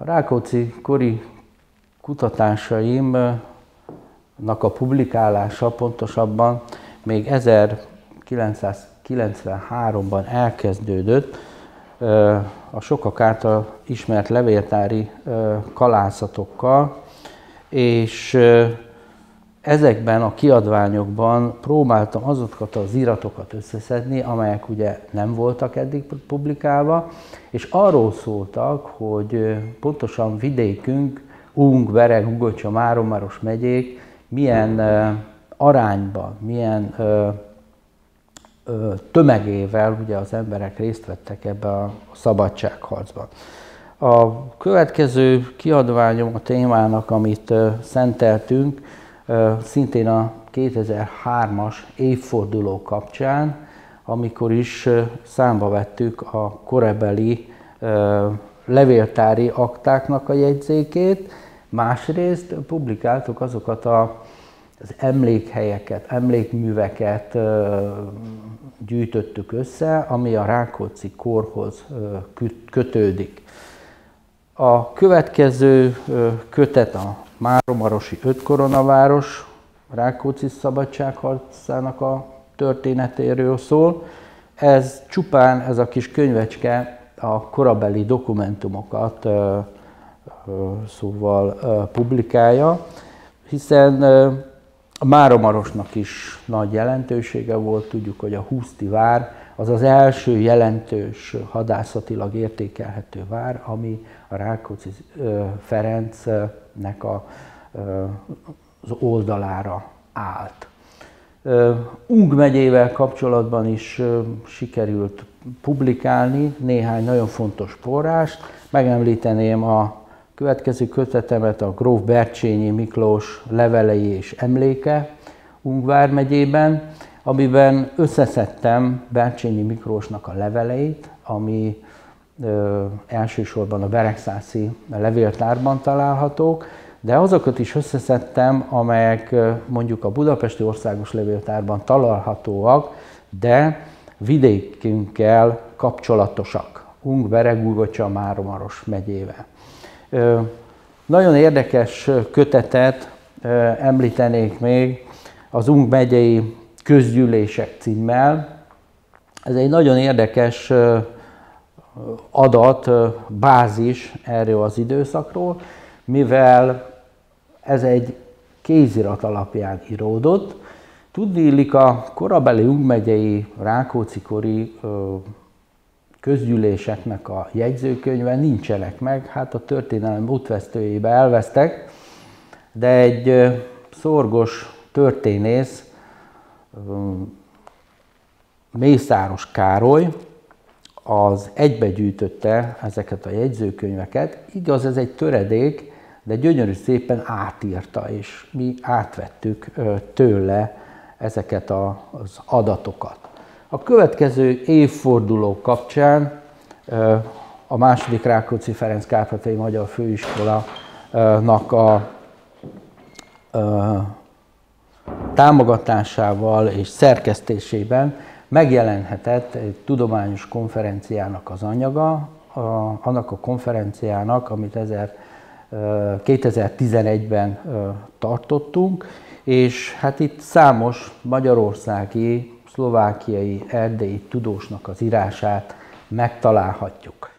A Rákóczi kori kutatásaimnak a publikálása pontosabban még 1993-ban elkezdődött a sokak által ismert levéltári kalászatokkal, és ezekben a kiadványokban próbáltam azokat az iratokat összeszedni, amelyek ugye nem voltak eddig publikálva, és arról szóltak, hogy pontosan vidékünk, Ung, Bereg, Ugocsa, Máramaros megyék milyen arányban, milyen tömegével ugye az emberek részt vettek ebbe a szabadságharcban. A következő kiadványom a témának, amit szenteltünk, szintén a 2003-as évforduló kapcsán, amikor is számba vettük a korabeli levéltári aktáknak a jegyzékét, másrészt publikáltuk azokat az emlékhelyeket, emlékműveket gyűjtöttük össze, ami a Rákóczi korhoz kötődik. A következő kötet a Máramarosi ötkoronaváros Rákóczi szabadságharcának a történetéről szól. Ez csupán, ez a kis könyvecske a korabeli dokumentumokat szóval publikálja, hiszen a Máramarosnak is nagy jelentősége volt, tudjuk, hogy a Huszti vár az az első jelentős hadászatilag értékelhető vár, ami a Rákóczi Ferencnek az oldalára állt. Ung megyével kapcsolatban is sikerült publikálni néhány nagyon fontos forrást. Megemlíteném a következő kötetemet, a gróf Bercsényi Miklós levelei és emléke Ung vármegyében, amiben összeszedtem Bercsényi Miklósnak a leveleit, ami elsősorban a Beregszászi levéltárban találhatók, de azokat is összeszedtem, amelyek mondjuk a Budapesti Országos Levéltárban találhatóak, de vidékünkkel kapcsolatosak, Ung, Bereg, Ugocsa, Máramaros megyével. Nagyon érdekes kötetet említenék még az Ung megyei közgyűlések címmel. Ez egy nagyon érdekes adat, bázis erről az időszakról, mivel ez egy kézirat alapján íródott. Tudniillik, a korabeli Ung megyei Rákóczi-kori közgyűléseknek a jegyzőkönyve nincsenek meg, hát a történelem útvesztőjébe elvesztek, de egy szorgos történész, Mészáros Károly, az egybegyűjtötte ezeket a jegyzőkönyveket. Igaz, ez egy töredék, de gyönyörű szépen átírta, és mi átvettük tőle ezeket az adatokat. A következő évforduló kapcsán a második Rákóczi Ferenc Kárpátaljai Magyar Főiskolának a támogatásával és szerkesztésében megjelenhetett egy tudományos konferenciának az anyaga, annak a konferenciának, amit 2011-ben tartottunk, és hát itt számos magyarországi, szlovákiai, erdélyi tudósnak az írását megtalálhatjuk.